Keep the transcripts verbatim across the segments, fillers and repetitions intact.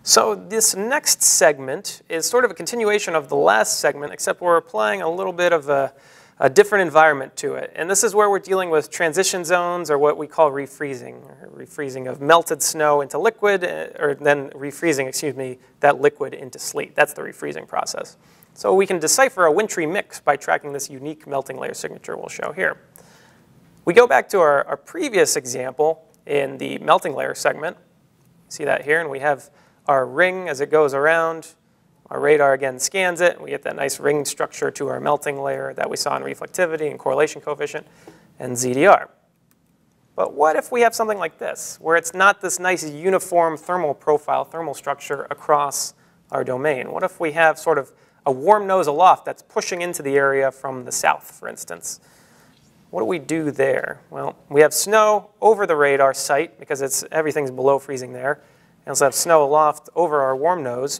So this next segment is sort of a continuation of the last segment, except we're applying a little bit of a, a different environment to it. And this is where we're dealing with transition zones, or what we call refreezing, or refreezing of melted snow into liquid, or then refreezing, excuse me, that liquid into sleet. That's the refreezing process. So we can decipher a wintry mix by tracking this unique melting layer signature we'll show here. We go back to our, our previous example in the melting layer segment. See that here, and we have our ring as it goes around. Our radar again scans it. We get that nice ring structure to our melting layer that we saw in reflectivity and correlation coefficient and Z D R. But what if we have something like this, where it's not this nice uniform thermal profile, thermal structure across our domain? What if we have sort of a warm nose aloft that's pushing into the area from the south, for instance? What do we do there? Well, we have snow over the radar site because it's, everything's below freezing there. We also have snow aloft over our warm nose.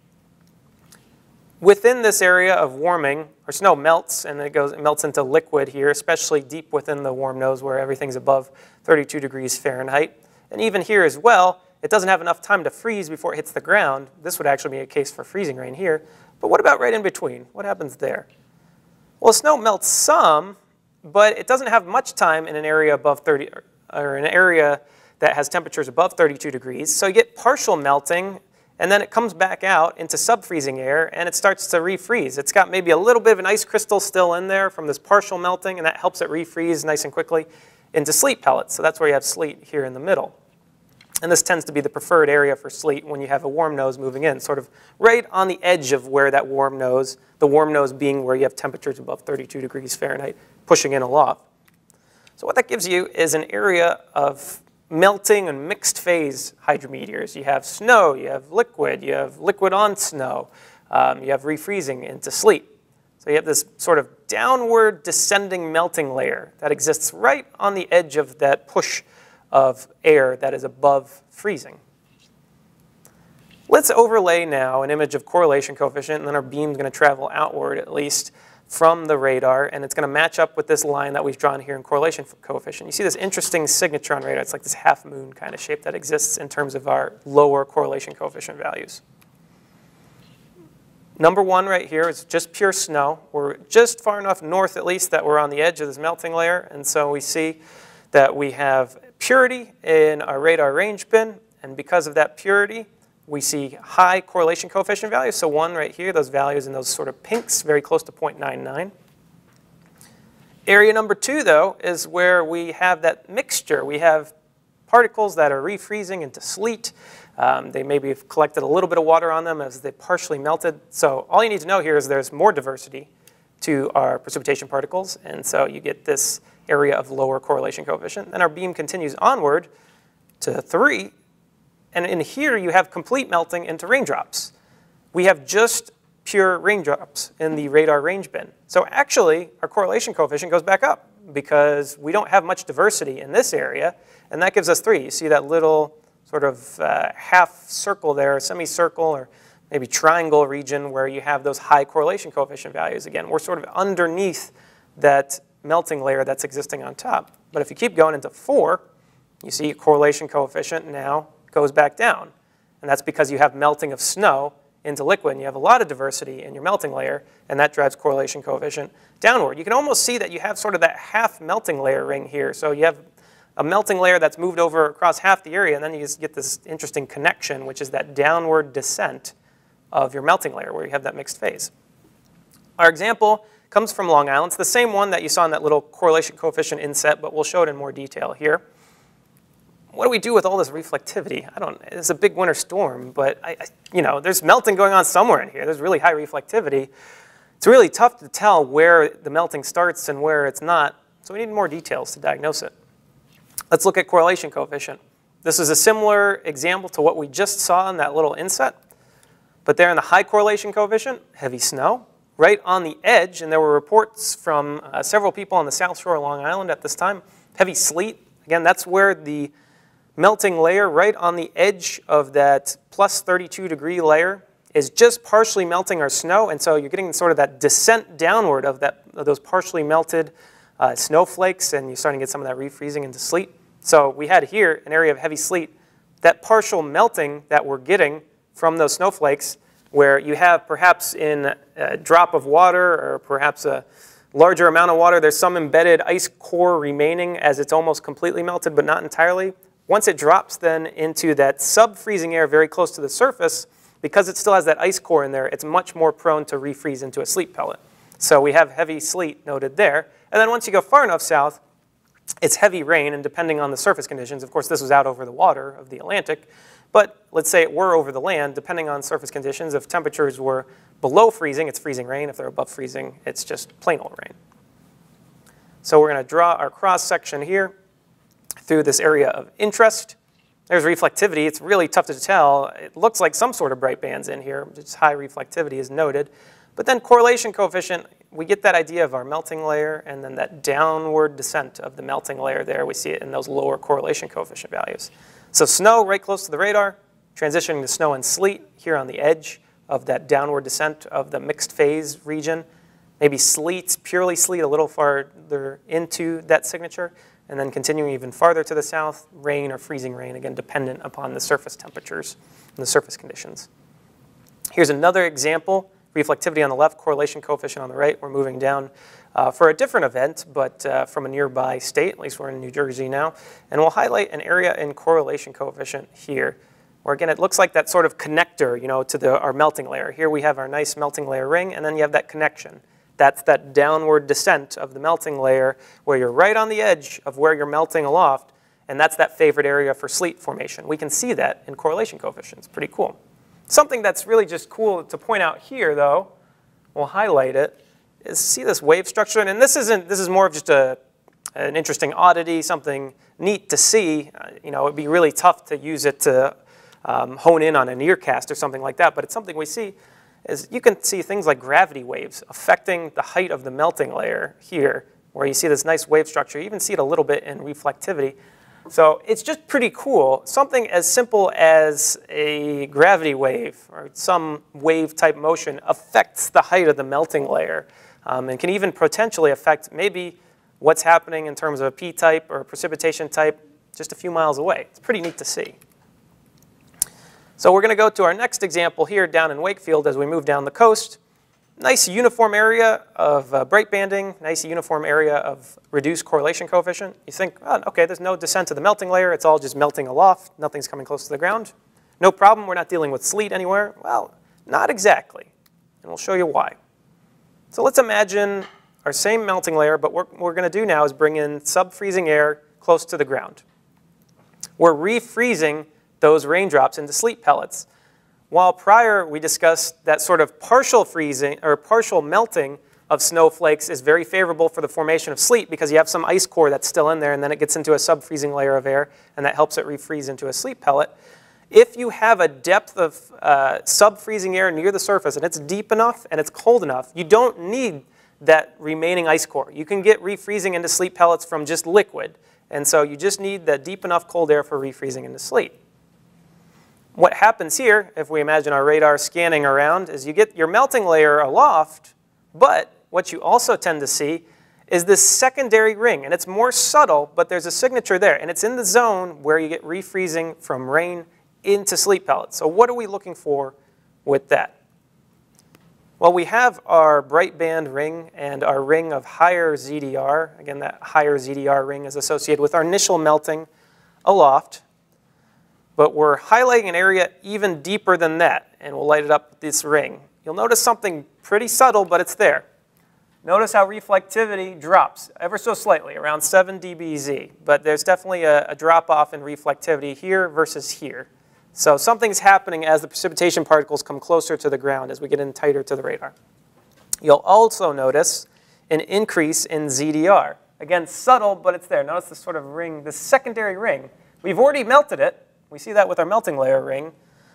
Within this area of warming, our snow melts, and it goes it melts into liquid here, especially deep within the warm nose where everything's above thirty-two degrees Fahrenheit. And even here as well, it doesn't have enough time to freeze before it hits the ground. This would actually be a case for freezing rain here. But what about right in between? What happens there? Well, snow melts some, but it doesn't have much time in an area above thirty, or an area that has temperatures above thirty-two degrees. So you get partial melting, and then it comes back out into sub-freezing air, and it starts to refreeze. It's got maybe a little bit of an ice crystal still in there from this partial melting, and that helps it refreeze nice and quickly into sleet pellets. So that's where you have sleet here in the middle. And this tends to be the preferred area for sleet when you have a warm nose moving in, sort of right on the edge of where that warm nose, the warm nose being where you have temperatures above thirty-two degrees Fahrenheit, pushing in aloft. So what that gives you is an area of melting and mixed phase hydrometeors. You have snow, you have liquid, you have liquid on snow, um, you have refreezing into sleet. So you have this sort of downward descending melting layer that exists right on the edge of that push of air that is above freezing. Let's overlay now an image of correlation coefficient, and then our beam's going to travel outward at least from the radar, and it's going to match up with this line that we've drawn here in correlation coefficient. You see this interesting signature on radar. It's like this half moon kind of shape that exists in terms of our lower correlation coefficient values. Number one right here is just pure snow. We're just far enough north at least that we're on the edge of this melting layer, and so we see that we have purity in our radar range bin, and because of that purity, we see high correlation coefficient values. So one right here, those values in those sort of pinks, very close to zero point nine nine. Area number two, though, is where we have that mixture. We have particles that are refreezing into sleet. Um, they maybe have collected a little bit of water on them as they partially melted. So all you need to know here is there's more diversity to our precipitation particles, and so you get this area of lower correlation coefficient. Then our beam continues onward to three, and in here you have complete melting into raindrops. We have just pure raindrops in the radar range bin. So actually, our correlation coefficient goes back up because we don't have much diversity in this area, and that gives us three. You see that little sort of uh, half circle there, semicircle, or maybe triangle region where you have those high correlation coefficient values. Again, we're sort of underneath that melting layer that's existing on top. But if you keep going into four, you see correlation coefficient now goes back down. And that's because you have melting of snow into liquid, and you have a lot of diversity in your melting layer, and that drives correlation coefficient downward. You can almost see that you have sort of that half melting layer ring here. So you have a melting layer that's moved over across half the area, and then you just get this interesting connection, which is that downward descent of your melting layer where you have that mixed phase. Our example comes from Long Island. It's the same one that you saw in that little correlation coefficient inset, but we'll show it in more detail here. What do we do with all this reflectivity? I don't, it's a big winter storm, but I, I, you know, there's melting going on somewhere in here. There's really high reflectivity. It's really tough to tell where the melting starts and where it's not, so we need more details to diagnose it. Let's look at correlation coefficient. This is a similar example to what we just saw in that little inset, but there in the high correlation coefficient, heavy snow, right on the edge, and there were reports from uh, several people on the South Shore of Long Island at this time, heavy sleet. Again, that's where the melting layer right on the edge of that plus thirty-two degree layer is just partially melting our snow, and so you're getting sort of that descent downward of, that, of those partially melted uh, snowflakes, and you're starting to get some of that refreezing into sleet. So we had here an area of heavy sleet. That partial melting that we're getting from those snowflakes where you have perhaps in a drop of water or perhaps a larger amount of water, there's some embedded ice core remaining as it's almost completely melted, but not entirely. Once it drops then into that sub-freezing air very close to the surface, because it still has that ice core in there, it's much more prone to refreeze into a sleet pellet. So we have heavy sleet noted there. And then once you go far enough south, it's heavy rain, and depending on the surface conditions, of course this was out over the water of the Atlantic, but let's say it were over the land, depending on surface conditions, if temperatures were below freezing, it's freezing rain. If they're above freezing, it's just plain old rain. So we're going to draw our cross section here through this area of interest. There's reflectivity. It's really tough to tell. It looks like some sort of bright bands in here. Just high reflectivity is noted. But then correlation coefficient, we get that idea of our melting layer and then that downward descent of the melting layer there. We see it in those lower correlation coefficient values. So snow right close to the radar, transitioning to snow and sleet here on the edge of that downward descent of the mixed phase region. Maybe sleet, purely sleet, a little farther into that signature, and then continuing even farther to the south, rain or freezing rain, again, dependent upon the surface temperatures and the surface conditions. Here's another example, reflectivity on the left, correlation coefficient on the right. We're moving down uh, for a different event, but uh, from a nearby state, at least we're in New Jersey now, and we'll highlight an area in correlation coefficient here, where again, it looks like that sort of connector, you know, to the, our melting layer. Here we have our nice melting layer ring, and then you have that connection. That's that downward descent of the melting layer where you're right on the edge of where you're melting aloft, and that's that favorite area for sleet formation. We can see that in correlation coefficients. Pretty cool. Something that's really just cool to point out here, though, we'll highlight it, is see this wave structure. And this isn't, this is more of just a, an interesting oddity, something neat to see. Uh, you know, it'd be really tough to use it to Um, hone in on an ear cast or something like that, but it's something we see is you can see things like gravity waves affecting the height of the melting layer here, where you see this nice wave structure. You even see it a little bit in reflectivity. So it's just pretty cool. Something as simple as a gravity wave or some wave type motion affects the height of the melting layer um, and can even potentially affect maybe what's happening in terms of a P-type or a precipitation type just a few miles away. It's pretty neat to see. So we're going to go to our next example here down in Wakefield as we move down the coast. Nice uniform area of uh, bright banding, nice uniform area of reduced correlation coefficient. You think, oh, okay, there's no descent to the melting layer. It's all just melting aloft. Nothing's coming close to the ground. No problem. We're not dealing with sleet anywhere. Well, not exactly. And we'll show you why. So let's imagine our same melting layer, but what we're going to do now is bring in sub-freezing air close to the ground. We're refreezing those raindrops into sleet pellets. While prior we discussed that sort of partial freezing or partial melting of snowflakes is very favorable for the formation of sleet because you have some ice core that's still in there and then it gets into a sub-freezing layer of air and that helps it refreeze into a sleet pellet. If you have a depth of uh, sub-freezing air near the surface and it's deep enough and it's cold enough, you don't need that remaining ice core. You can get refreezing into sleet pellets from just liquid. And so you just need that deep enough cold air for refreezing into sleet. What happens here, if we imagine our radar scanning around, is you get your melting layer aloft, but what you also tend to see is this secondary ring, and it's more subtle, but there's a signature there, and it's in the zone where you get refreezing from rain into sleet pellets. So what are we looking for with that? Well, we have our bright band ring and our ring of higher Z D R. Again, that higher Z D R ring is associated with our initial melting aloft. But we're highlighting an area even deeper than that, and we'll light it up with this ring. You'll notice something pretty subtle, but it's there. Notice how reflectivity drops ever so slightly, around seven D B Z. But there's definitely a, a drop-off in reflectivity here versus here. So something's happening as the precipitation particles come closer to the ground as we get in tighter to the radar. You'll also notice an increase in Z D R. Again, subtle, but it's there. Notice this sort of ring, this secondary ring. We've already melted it. We see that with our melting layer ring.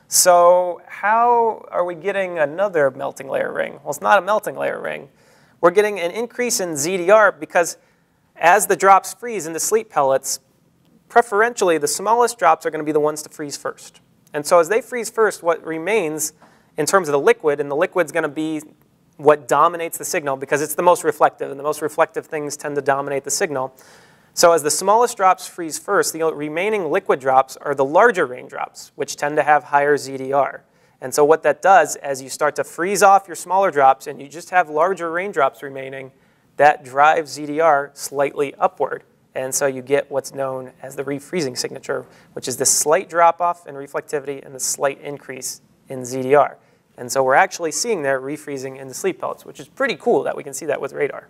So how are we getting another melting layer ring? Well, it's not a melting layer ring. We're getting an increase in Z D R because as the drops freeze into sleet pellets, preferentially the smallest drops are going to be the ones to freeze first. And so as they freeze first, what remains in terms of the liquid, and the liquid's going to be what dominates the signal because it's the most reflective, and the most reflective things tend to dominate the signal. So as the smallest drops freeze first, the remaining liquid drops are the larger raindrops, which tend to have higher Z D R. And so what that does, as you start to freeze off your smaller drops and you just have larger raindrops remaining, that drives Z D R slightly upward. And so you get what's known as the refreezing signature, which is this slight drop-off in reflectivity and the slight increase in Z D R. And so we're actually seeing there refreezing in the sleet pellets, which is pretty cool that we can see that with radar.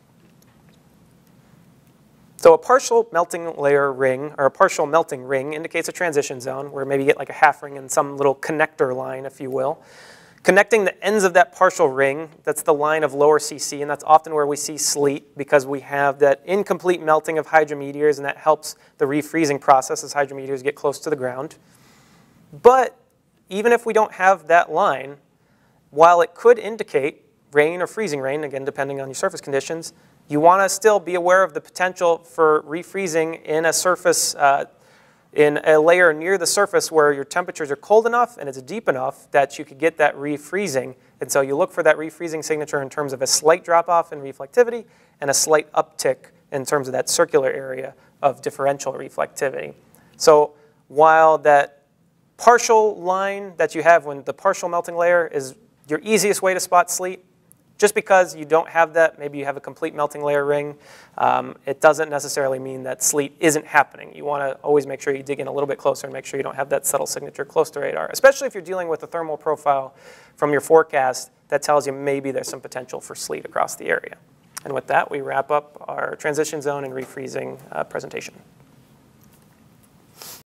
So a partial melting layer ring, or a partial melting ring, indicates a transition zone where maybe you get like a half ring and some little connector line, if you will. Connecting the ends of that partial ring, that's the line of lower C C, and that's often where we see sleet because we have that incomplete melting of hydrometeors, and that helps the refreezing process as hydrometeors get close to the ground. But even if we don't have that line, while it could indicate rain or freezing rain, again, depending on your surface conditions, you want to still be aware of the potential for refreezing in a surface, uh, in a layer near the surface where your temperatures are cold enough and it's deep enough that you could get that refreezing. And so you look for that refreezing signature in terms of a slight drop-off in reflectivity and a slight uptick in terms of that circular area of differential reflectivity. So while that partial line that you have when the partial melting layer is your easiest way to spot sleet, just because you don't have that, maybe you have a complete melting layer ring, um, it doesn't necessarily mean that sleet isn't happening. You want to always make sure you dig in a little bit closer and make sure you don't have that subtle signature close to radar, especially if you're dealing with a thermal profile from your forecast that tells you maybe there's some potential for sleet across the area. And with that, we wrap up our transition zone and refreezing uh, presentation.